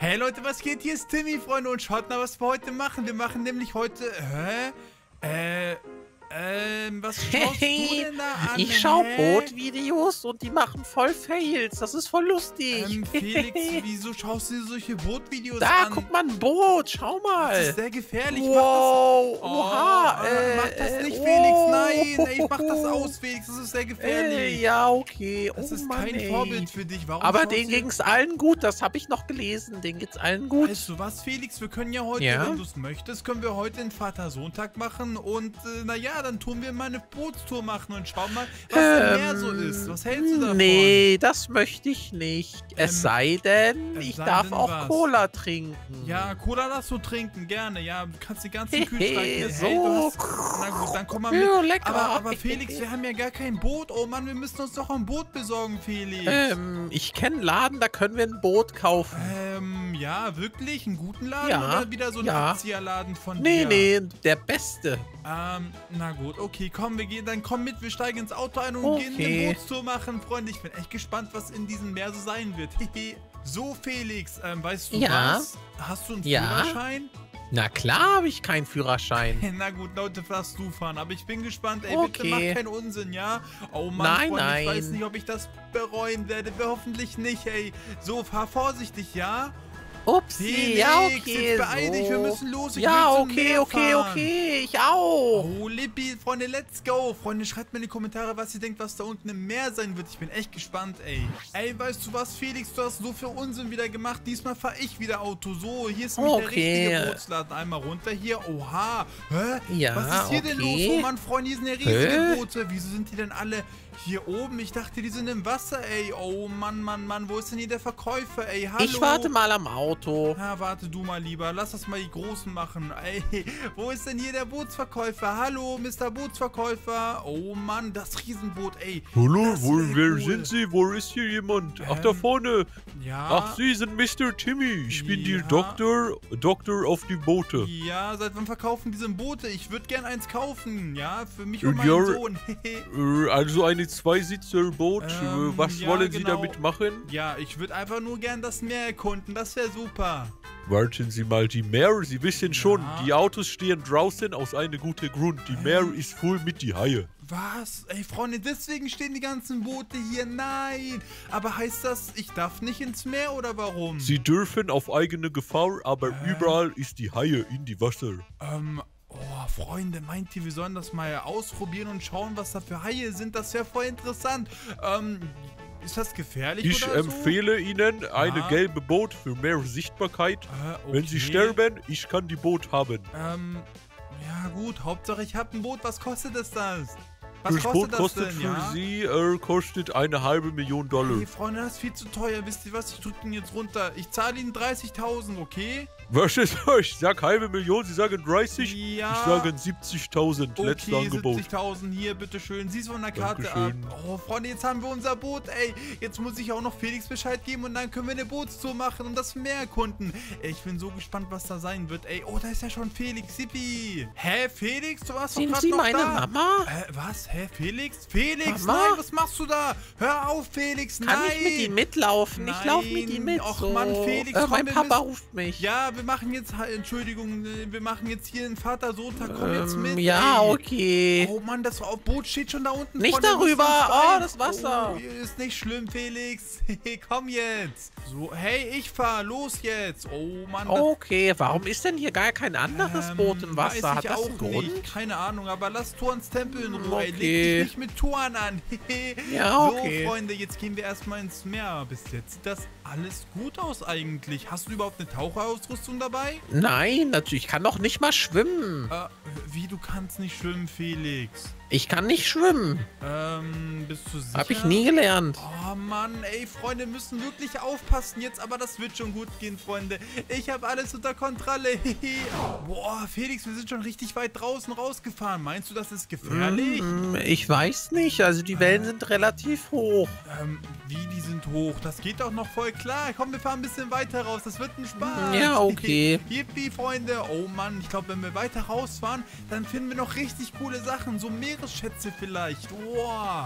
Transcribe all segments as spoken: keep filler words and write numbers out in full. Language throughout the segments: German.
Hey Leute, was geht? Hier ist Timmy, Freunde, und schaut mal, was wir heute machen. Wir machen nämlich heute, hä? Äh, ähm, was schaust Hey, du denn da an? ich schau Hä? Bootvideos und die machen voll Fails. Das ist voll lustig. Ähm, Felix, wieso schaust du dir solche Bootvideos Da, an? guck mal, ein Boot. Schau mal. Das ist sehr gefährlich. Wow, Mach das. oha. Oh, äh, mach das nicht, äh, Felix. oh. Nein, ey, ich mach das aus, Felix. Das ist sehr Äh, gefährlich. ja, okay. Das oh, ist Mann, kein ey. Vorbild für dich. Warum Aber schaust denen du- ging's allen gut. Das habe ich noch gelesen. Denen geht's allen gut. Weißt du was, Felix? Wir können ja heute, Ja? wenn du es möchtest, können wir heute den Vater-Sohn-Tag machen. Und, äh, naja, dann tun wir mal eine Bootstour machen und schauen mal, was im Meer so ist. Was hältst du davon? Nee, das möchte ich nicht. Es Ähm, sei denn, es ich sei darf denn auch was? Cola trinken. Ja, Cola darfst du trinken, gerne. Ja, du kannst den ganzen Kühlschrank... Hehe, Hey, so. du hast, na gut, dann komm mal mit. Ja, lecker. Aber, aber Felix, wir haben ja gar kein Boot. Oh Mann, wir müssen uns doch ein Boot besorgen, Felix. Ähm, ich kenne einen Laden, da können wir ein Boot kaufen. Ähm, ja, wirklich? Einen guten Laden Ja, oder wieder so ein ja. Abzieherladen von Nee, dir? nee, der Beste. Ähm, na gut, okay, komm, wir gehen, dann komm mit, wir steigen ins Auto ein und gehen Okay. eine Bootstour machen, Freunde. Ich bin echt gespannt, was in diesem Meer so sein wird. So, Felix, ähm, weißt du Ja. was? Hast du einen Ja. Führerschein? Na klar habe ich keinen Führerschein. Na gut, Leute, darfst du fahren, aber ich bin gespannt, ey, bitte Okay. mach keinen Unsinn, ja? Oh Mann, Nein, Freunde, nein. ich weiß nicht, ob ich das bereuen werde, hoffentlich nicht, ey. So, fahr vorsichtig, ja? Upsi, Felix, ja, okay. jetzt beeil so. dich, wir müssen los, ich ja, will zum okay, Meer okay, fahren. okay, ich auch. Oh, Lippi, Freunde, let's go. Freunde, schreibt mir in die Kommentare, was ihr denkt, was da unten im Meer sein wird. Ich bin echt gespannt, ey. Ey, weißt du was, Felix? Du hast so viel Unsinn wieder gemacht. Diesmal fahre ich wieder Auto. So, hier ist nämlich der Okay. richtige Bootsladen. Einmal runter hier. Oha. Hä? Ja, was ist hier denn los? okay. Oh Mann, Freunde, hier sind ja riesige Hä? Boote. Wieso sind die denn alle hier oben? Ich dachte, die sind im Wasser, ey. Oh Mann, Mann, Mann. Wo ist denn hier der Verkäufer, ey? Hallo. Ich warte mal am Auto. Na, warte du mal lieber. Lass das mal die Großen machen. Ey, wo ist denn hier der Bootsverkäufer? Hallo, Mister Bootsverkäufer. Oh Mann, das Riesenboot, ey. Hallo, Das wo, wär wer cool. sind Sie? Wo ist hier jemand? Ach, da Ähm, vorne. Ja. Ach, Sie sind Mister Timmy. Ich bin Ja. die Doktor, Doktor auf die Boote. Ja, seit wann verkaufen diese Boote? Ich würde gern eins kaufen. Ja, für mich und Ja, meinen Sohn. Äh, Also eine Zweisitzer-Boot. Ähm, Äh, Was ja, wollen Sie genau. damit machen? Ja, ich würde einfach nur gern das Meer erkunden. Das wäre super. Warten Sie mal, die Meer, Sie wissen schon, Ja. die Autos stehen draußen aus einem guten Grund. Die Meer ist voll mit die Haie. Was? Ey, Freunde, deswegen stehen die ganzen Boote hier. Nein. Aber heißt das, ich darf nicht ins Meer oder warum? Sie dürfen auf eigene Gefahr, aber überall ist die Haie in die Wasser. Ähm, oh, Freunde, meint ihr, wir sollen das mal ausprobieren und schauen, was da für Haie sind? Das wäre voll interessant. Ähm, ist das gefährlich Ich oder so? empfehle Ihnen eine Ja. gelbe Boot für mehr Sichtbarkeit. Äh, okay. Wenn Sie sterben, ich kann die Boot haben. Ähm, ja gut, Hauptsache ich habe ein Boot. Was kostet es das? Was Das kostet Boot das kostet denn, für ja? Sie, äh, kostet eine halbe Million Dollar. Hey, Freunde, das ist viel zu teuer. Wisst ihr was? Ich drücke ihn jetzt runter. Ich zahle Ihnen dreißigtausend, okay? Was ist euch? Ich sag halbe Million, Sie sagen dreißig. Ja. Ich sage siebzigtausend. Letztes Okay, Angebot. siebzigtausend hier, bitteschön. Siehst du von der Karte Dankeschön. ab. Oh, Freunde, jetzt haben wir unser Boot, ey. Jetzt muss ich auch noch Felix Bescheid geben und dann können wir eine Bootstour machen und das Meer erkunden. Ey, ich bin so gespannt, was da sein wird, ey. Oh, da ist ja schon Felix. Yippie. Hä, Felix? Du warst doch Sind gerade Sie noch meine da. Mama? Hä, was? Hä, Felix? Felix, Mama? nein, was machst du da? Hör auf, Felix, Kann nein. ich mit ihm mitlaufen? Ich laufe mit ihm mit. Nein. Och, so. Mann, Felix, äh, komm, mein wir Papa müssen- ruft mich. Ja, wir machen jetzt, Entschuldigung, äh, wir machen jetzt hier einen Vater-Sohn-Tag. Komm jetzt Ähm, mit, ja, ey. okay. Oh Mann, das Boot steht schon da unten. Nicht Freunde, wir müssen darüber. uns beeilen. Oh, das Wasser. Oh, ist nicht schlimm, Felix. Komm jetzt. So, hey, ich fahr. Los jetzt. Oh Mann. das- Okay, warum ist denn hier gar kein anderes ähm, Boot im weiß Wasser? ich Hat das auch einen Grund? nicht. Keine Ahnung, aber lass Torns Tempel in Ruhe. Ey, leg Okay. dich nicht mit Toren an. Ja, So, okay. Freunde, jetzt gehen wir erstmal ins Meer. Bis jetzt sieht das alles gut aus eigentlich. Hast du überhaupt eine Taucherausrüstung dabei? Nein, natürlich. Ich kann doch nicht mal schwimmen. Äh, wie, du kannst nicht schwimmen, Felix? Ich kann nicht schwimmen. Ähm, bist du sicher? Hab ich nie gelernt. Oh Mann, ey, Freunde, müssen wirklich aufpassen jetzt, aber das wird schon gut gehen, Freunde. Ich habe alles unter Kontrolle. Boah, Felix, wir sind schon richtig weit draußen rausgefahren. Meinst du, das ist gefährlich? Mm, Ich weiß nicht. Also die Wellen sind relativ hoch. Ähm, wie, die sind hoch? Das geht doch noch voll klar. Komm, wir fahren ein bisschen weiter raus. Das wird ein Spaß. Ja, okay. Yippie, Freunde. Oh Mann, ich glaube, wenn wir weiter rausfahren, dann finden wir noch richtig coole Sachen. So Meeresschätze vielleicht. Wow.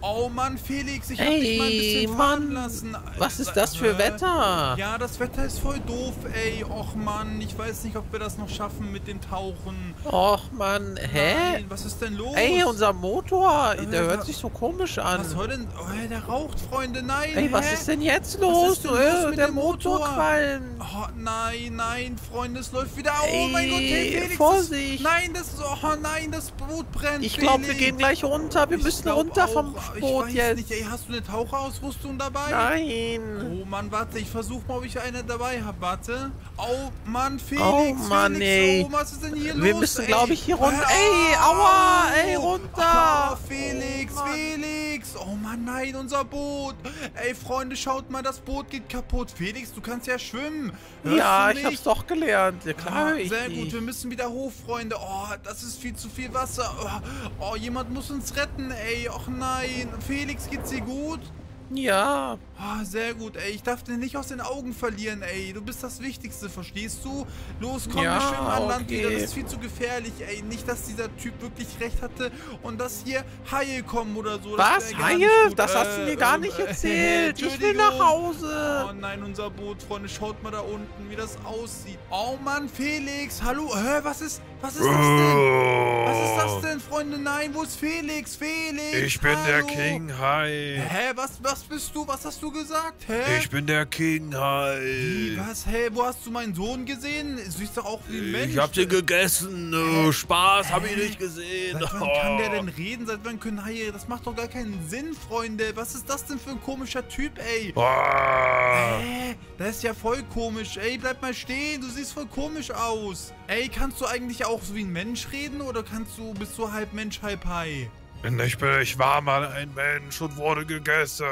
Oh Mann, Felix, ich hab dich mal ein Ey, bisschen fahren Mann. lassen. Was ist das für Äh, Wetter? Ja, das Wetter ist voll doof, ey. Och Mann, ich weiß nicht, ob wir das noch schaffen mit dem Tauchen. Och, Mann. Hä? Nein, was ist denn los? Ey, unser Motor. Äh, Der hört wa- sich so komisch an. Was soll denn? Oh, ey, der raucht, Freunde, nein. Ey, was hä? ist denn jetzt Was los? ist denn los Äh, mit der dem Motor? Motor qualmt. Oh, nein, nein, Freunde, es läuft wieder. Oh mein Ey, Gott, hey, Felix. Vorsicht. Das, nein, das, oh nein, das Boot brennt. Ich glaube, wir Felix. gehen gleich runter. Wir Ich müssen glaub runter auch. vom Ich Boot weiß jetzt. nicht, ey, hast du eine Taucherausrüstung dabei? Nein. Oh Mann, warte, ich versuche mal, ob ich eine dabei habe. Warte. Oh Mann, Felix. Oh Mann, Felix, ey. Oh, was ist denn hier los? Wir müssen, ey? glaube ich, hier runter. Äh, Ey, aua, ey, au. runter. Oh, Felix, Mann. Felix. Oh Mann, nein, unser Boot. Ey, Freunde, schaut mal, das Boot geht kaputt. Felix, du kannst ja schwimmen. Hörst Ja, du ich mich? hab's doch gelernt. Ja, klar, Ah, hör ich sehr die. gut, wir müssen wieder hoch, Freunde. Oh, das ist viel zu viel Wasser. Oh, oh, jemand muss uns retten, ey. Och nein. Felix, geht's dir gut? Ja. Ah, sehr gut, ey. Ich darf den nicht aus den Augen verlieren, ey. Du bist das Wichtigste, verstehst du? Los, komm, Ja, wir schwimmen an Land okay. wieder. Das ist viel zu gefährlich, ey. Nicht, dass dieser Typ wirklich recht hatte und dass hier Haie kommen oder so. Das Was? wär gar Haie? nicht gut. Das hast du Äh, mir gar ähm, nicht äh, erzählt. Ich will nach Entschuldigung. Hause. Oh nein, unser Boot, Freunde. Schaut mal da unten, wie das aussieht. Oh Mann, Felix. Hallo. Hä, was ist, was ist das denn? Was ist das denn, Freunde? Nein, wo ist Felix? Felix. Ich bin der hallo. King Hai. Hä, was, was bist du? Was hast du gesagt? Hä? Ich bin der King Hai. Wie, was? Hä, wo hast du meinen Sohn gesehen? Du siehst doch auch wie ein Mensch. Ich hab den gegessen. Oh, Spaß, hab ich nicht gesehen. Seit wann kann der denn reden? Seit wann können Haie? Das macht doch gar keinen Sinn, Freunde. Was ist das denn für ein komischer Typ, ey? Oh. Hä? Das ist ja voll komisch. Ey, bleib mal stehen. Du siehst voll komisch aus. Ey, kannst du eigentlich auch so wie ein Mensch reden? Oder kannst du, bist du halb Mensch, halb Hai? Ich, bin, ich war mal ein Mensch und wurde gegessen.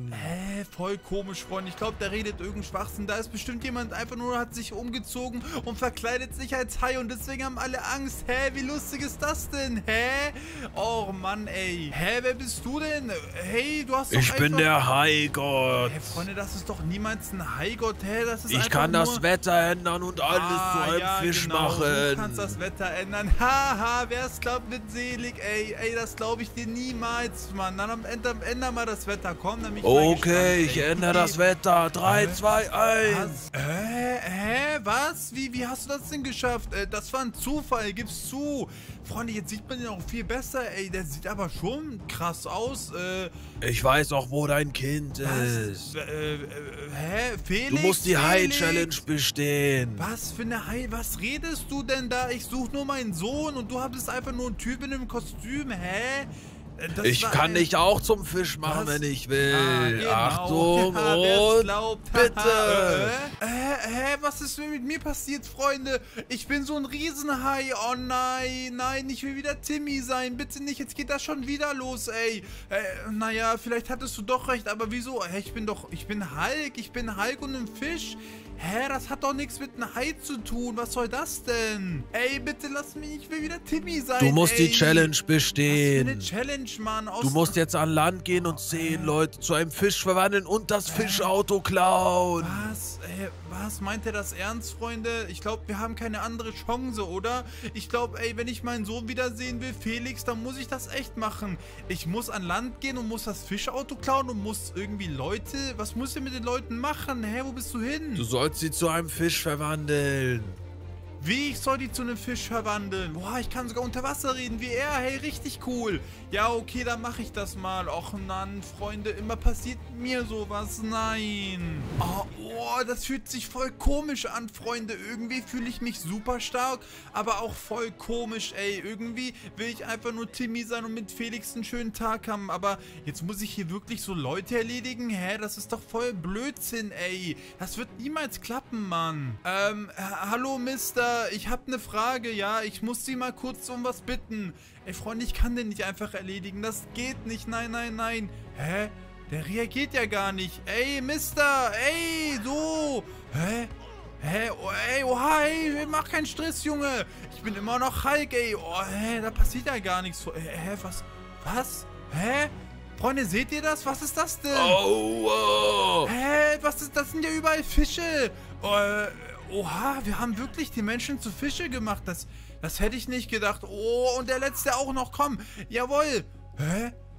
Hä, voll komisch, Freunde. Ich glaube, der redet irgendeinen Schwachsinn. Da ist bestimmt jemand einfach nur, hat sich umgezogen und verkleidet sich als Hai und deswegen haben alle Angst. Hä, wie lustig ist das denn? Hä? Oh Mann, ey. Hä, wer bist du denn? Hey, du hast doch Ich bin einfach... der Haigott. Hä, Freunde, das ist doch niemals ein Haigott. Hä, das ist Ich einfach kann nur... das Wetter ändern und alles Ah, zu einem ja, Fisch genau. machen. Du kannst das Wetter ändern. Haha, wer es glaubt, wird selig, ey. Ey, das glaube ich dir niemals, Mann. Dann am Ende änder mal das Wetter. Komm, dann bin ich mal Okay, gespannt, ich ey. ändere das Wetter. drei, Hä? zwei, eins. Was? Hä? Hä? Was? Wie, wie hast du das denn geschafft? Äh, das war ein Zufall, gib's zu. Freunde, jetzt sieht man ihn auch viel besser, ey. Der sieht aber schon krass aus. Äh, Ich weiß auch, wo dein Kind ist. was? Äh, äh, hä? Felix? Du musst die Felix? Hai-Challenge bestehen. Was für eine Hai? Was redest du denn da? Ich suche nur meinen Sohn und du bist einfach nur ein Typ in einem Kostüm. Hä? Äh, das Ich war kann ein- dich auch zum Fisch machen, Was? wenn ich will. Ah, genau. Achtung Ja, wer's und glaubt. bitte. äh, äh, äh, was ist denn mit mir passiert, Freunde? Ich bin so ein Riesenhai. Oh nein, nein, ich will wieder Timmy sein. Bitte nicht, jetzt geht das schon wieder los, ey. Äh, naja, vielleicht hattest du doch recht, aber wieso? Hä, ich bin doch, ich bin Hulk. Ich bin Hulk und ein Fisch. Hä, das hat doch nichts mit einem Hai zu tun. Was soll das denn? Ey, bitte lass mich, ich will wieder Timmy sein. Du musst ey. die Challenge Was für eine bestehen. Challenge, Mann. Aus Du musst jetzt an Land gehen und zehn Leute zu einem Fisch verwandeln und das Fischauto klauen. Was? Ey, was? Meint er das ernst, Freunde? Ich glaube, wir haben keine andere Chance, oder? Ich glaube, ey, wenn ich meinen Sohn wiedersehen will, Felix, dann muss ich das echt machen. Ich muss an Land gehen und muss das Fischauto klauen und muss irgendwie Leute... Was muss ich mit den Leuten machen? Hä, wo bist du hin? Du sollst sie zu einem Fisch verwandeln. Wie, ich soll die zu einem Fisch verwandeln? Boah, ich kann sogar unter Wasser reden wie er. Hey, richtig cool. Ja, okay, dann mache ich das mal. Och, Mann, Freunde, immer passiert mir sowas. Nein. Oh, oh, das fühlt sich voll komisch an, Freunde. Irgendwie fühle ich mich super stark, aber auch voll komisch, ey. Irgendwie will ich einfach nur Timmy sein und mit Felix einen schönen Tag haben. Aber jetzt muss ich hier wirklich so Leute erledigen? Hä, das ist doch voll Blödsinn, ey. Das wird niemals klappen, Mann. Ähm, äh, hallo, Mister. Ich habe eine Frage, ja. Ich muss Sie mal kurz um was bitten. Ey, Freunde, ich kann den nicht einfach erledigen. Das geht nicht. Nein, nein, nein. Hä? Der reagiert ja gar nicht. Ey, Mister. Ey, so. Hä? Hä? Oh, ey, oha, ey, mach keinen Stress, Junge. Ich bin immer noch Hulk, ey. Oh, hä, da passiert ja gar nichts. Hä, hä, was? Was? Hä? Freunde, seht ihr das? Was ist das denn? Oh, oh. Hä? Was ist das? Sind ja überall Fische. Äh, oha, wir haben wirklich die Menschen zu Fische gemacht. Das, das hätte ich nicht gedacht. Oh, und der letzte auch noch. Komm. Jawohl. Hä?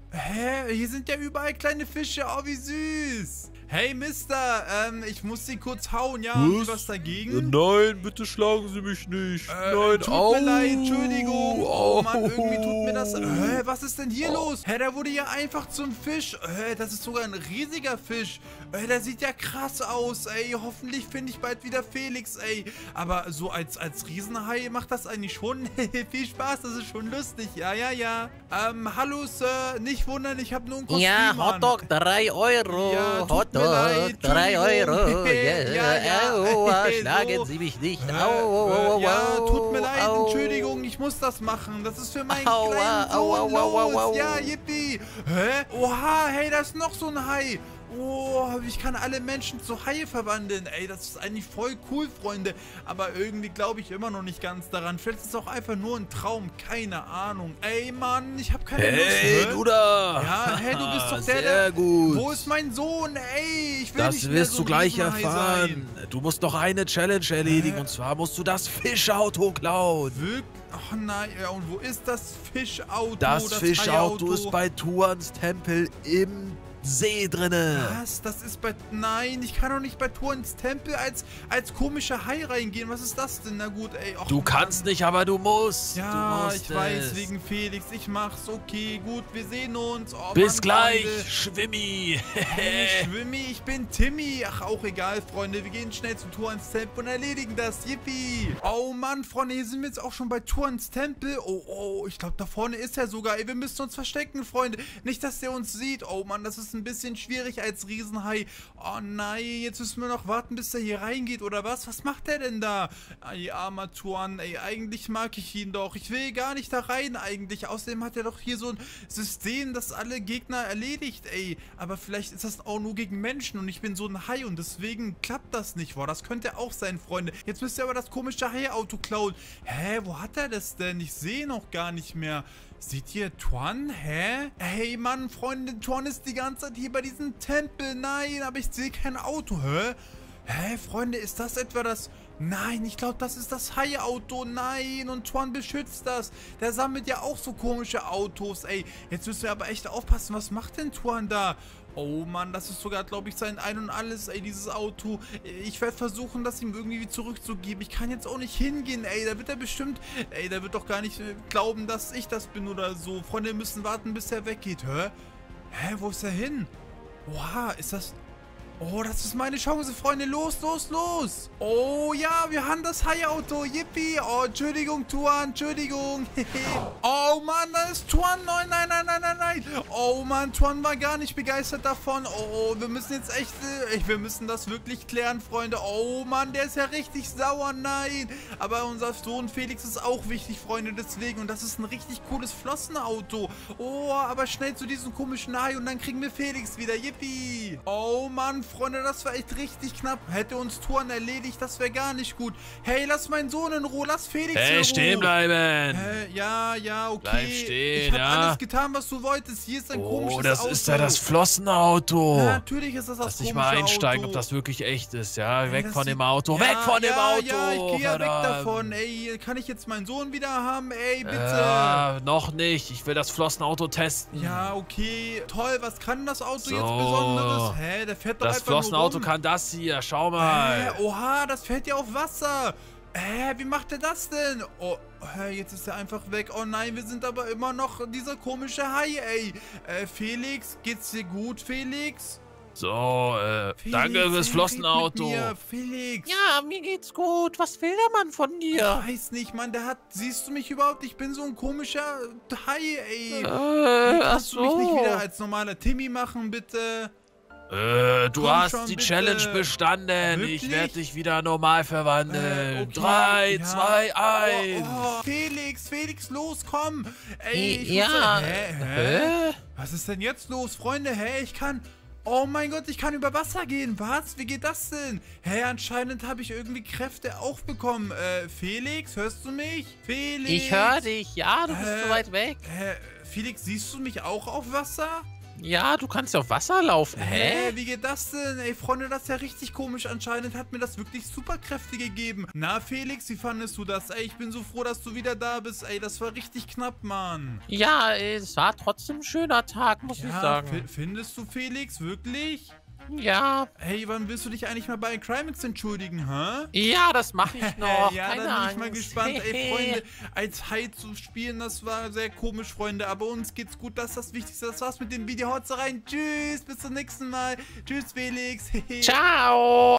Hä? Hier sind ja überall kleine Fische. Oh, wie süß. Hey, Mister, ähm, ich muss Sie kurz hauen, ja? Haben Sie was dagegen? Nein, bitte schlagen Sie mich nicht. Äh, Nein, tut au, mir leid, Entschuldigung. Oh Mann, au. irgendwie tut mir das... Hä, was ist denn hier los? Hä, der wurde ja einfach zum Fisch. Hä, das ist sogar ein riesiger Fisch. Hä, der sieht ja krass aus, ey. Hoffentlich finde ich bald wieder Felix, ey. Aber so als, als Riesenhai macht das eigentlich schon viel Spaß. Das ist schon lustig. Ja, ja, ja. Ähm, hallo, Sir. Nicht wundern, ich habe nur ein Kostüm Ja, an. Hotdog, drei Euro. Ja, tut Hotdog, mir leid, drei Entschuldigung. Euro. Yeah. Ja, ja, Aua, so. schlagen Sie mich nicht. Äh, Au, au, au, äh, ja, au, tut mir leid, au. Entschuldigung, ich muss das machen. Das ist für meinen Aua, kleinen aua, Sohn aua, aua, los. aua. Ja, yippie. Hä? Oha, hey, da ist noch so ein Hai. Oh, ich kann alle Menschen zu Haie verwandeln. Ey, das ist eigentlich voll cool, Freunde. Aber irgendwie glaube ich immer noch nicht ganz daran. Vielleicht ist es auch einfach nur ein Traum. Keine Ahnung. Ey, Mann, ich habe keine Lust. Hey, hä? du da. Ja, hey, du bist doch der, Sehr der... gut. Wo ist mein Sohn? Ey, ich will Das nicht mehr wirst so du ein gleich Riesenhai erfahren. sein. Du musst noch eine Challenge erledigen. Hä? Und zwar musst du das Fischauto klauen. Wirklich? Ach nein, ja, und wo ist das Fischauto? Das, Fischauto Haiauto? ist bei Tuans Tempel im See drinne. Was? Das ist bei... Nein, ich kann doch nicht bei Tor ins Tempel als, als komischer Hai reingehen. Was ist das denn? Na gut, ey. Och, Du Mann. kannst nicht, aber du musst. Ja, du musst ich weiß, es. wegen Felix. Ich mach's. Okay, gut, wir sehen uns. Oh, Bis Mann, gleich, Freunde. Schwimmi. Hey, Schwimmi, ich bin Timmy. Ach, auch egal, Freunde. Wir gehen schnell zu Tor ins Tempel und erledigen das. Yippie. Oh Mann, Freunde, hier sind wir jetzt auch schon bei Tor ins Tempel. Oh, oh, ich glaube, da vorne ist er sogar. Ey, wir müssen uns verstecken, Freunde. Nicht, dass der uns sieht. Oh Mann, das ist ein bisschen schwierig als Riesenhai. Oh nein, jetzt müssen wir noch warten, bis er hier reingeht, oder was? Was macht der denn da? Ey, armer Tuan, ey, eigentlich mag ich ihn doch. Ich will gar nicht da rein eigentlich. Außerdem hat er doch hier so ein System, das alle Gegner erledigt, ey. Aber vielleicht ist das auch nur gegen Menschen und ich bin so ein Hai und deswegen klappt das nicht. Boah, das könnte auch sein, Freunde. Jetzt müsst ihr aber das komische Hai-Auto klauen. Hä, wo hat er das denn? Ich sehe noch gar nicht mehr. Seht ihr Tuan? Hä? Hey, Mann, Freunde, Tuan ist die ganze Zeit hier bei diesem Tempel. Nein, aber ich sehe kein Auto. Hä? Hä, Freunde, ist das etwa das... Nein, ich glaube, das ist das Hai-Auto. Nein, und Tuan beschützt das. Der sammelt ja auch so komische Autos. Ey, jetzt müssen wir aber echt aufpassen. Was macht denn Tuan da? Oh Mann, das ist sogar, glaube ich, sein Ein und Alles, ey, dieses Auto. Ich werde versuchen, das ihm irgendwie zurückzugeben. Ich kann jetzt auch nicht hingehen, ey. Da wird er bestimmt... Ey, der wird doch gar nicht äh, glauben, dass ich das bin oder so. Freunde, wir müssen warten, bis er weggeht. Hä? Hä, wo ist er hin? Oha, ist das... Oh, das ist meine Chance, Freunde. Los, los, los. Oh ja, wir haben das Hai-Auto. Yippie. Oh, Entschuldigung, Tuan. Entschuldigung. Oh Mann, da ist Tuan. Nein, nein, nein, nein, nein, nein. Oh Mann, Tuan war gar nicht begeistert davon. Oh, wir müssen jetzt echt... Äh, wir müssen das wirklich klären, Freunde. Oh Mann, der ist ja richtig sauer. Nein. Aber unser Sohn Felix ist auch wichtig, Freunde. Deswegen. Und das ist ein richtig cooles Flossenauto. Oh, aber schnell zu diesem komischen Hai und dann kriegen wir Felix wieder. Yippie. Oh Mann, Freunde, das war echt richtig knapp. Hätte uns Tuan erledigt, das wäre gar nicht gut. Hey, lass meinen Sohn in Ruhe, lass Felix in Ruhe. Hey, stehen bleiben. Äh, ja, ja, okay. Bleib stehen, ich habe ja. alles getan, was du wolltest. Hier ist ein Oh, komisches das Auto. ist ja das Flossenauto. Ja, natürlich ist das das Lass dich komische mal einsteigen, Auto. ob das wirklich echt ist, ja? Ey, Weg das von sieht- dem Auto, ja, weg von dem ja, Auto. Ja, ich gehe ja weg verdammt. davon. Ey, kann ich jetzt meinen Sohn wieder haben? Ey, bitte. Äh, noch nicht. Ich will das Flossenauto testen. Ja, okay. Toll, was kann das Auto So. jetzt Besonderes? Hä, der fährt doch Das einfach nur Flossenauto rum. kann das hier. Schau mal. Hä, oha, das fährt ja auf Wasser. Hä, wie macht er das denn? Oh, hä, jetzt ist er einfach weg. Oh nein, wir sind aber immer noch dieser komische Hai, ey. Äh, Felix, geht's dir gut, Felix? So, äh, Felix, danke fürs ey, red Flossenauto. mit mir. Felix. Ja, mir geht's gut. Was will der Mann von dir? Ich weiß nicht, Mann, der hat... Siehst du mich überhaupt? Ich bin so ein komischer Hai, ey. Äh, ach Kannst du mich nicht so. wieder als normaler Timmy machen, bitte? Äh, du Komm hast schon, die bitte. Challenge bestanden. Ich Wirklich? werde dich wieder normal verwandeln. Äh, okay, Drei, ja. zwei, Oh, eins. oh, Felix, Felix, los, komm. Ey, ich Ja. wusste- Hä, hä? Hä? Was ist denn jetzt los, Freunde? Hä, ich kann... Oh mein Gott, ich kann über Wasser gehen. Was? Wie geht das denn? Hä, anscheinend habe ich irgendwie Kräfte auch bekommen. Äh, Felix, hörst du mich? Felix. Ich höre dich. Ja, du bist Äh, so weit weg. Hä, Felix, siehst du mich auch auf Wasser? Ja, du kannst ja auf Wasser laufen. Hä, Hä? wie geht das denn? Ey, Freunde, das ist ja richtig komisch. Anscheinend hat mir das wirklich Superkräfte gegeben. Na, Felix, wie fandest du das? Ey, ich bin so froh, dass du wieder da bist. Ey, das war richtig knapp, Mann. Ja, ey, es war trotzdem ein schöner Tag, muss ich Ja, sagen. findest du, Felix? Wirklich? Ja. Hey, wann willst du dich eigentlich mal bei Crimex entschuldigen, hä? Ja, das mache ich noch. ja, Keine dann bin Angst. ich mal gespannt. Ey, Freunde, als Hai zu spielen, das war sehr komisch, Freunde. Aber uns geht's gut, das ist das Wichtigste. Das war's mit dem Video. Haut rein. Tschüss, bis zum nächsten Mal. Tschüss, Felix. Ciao.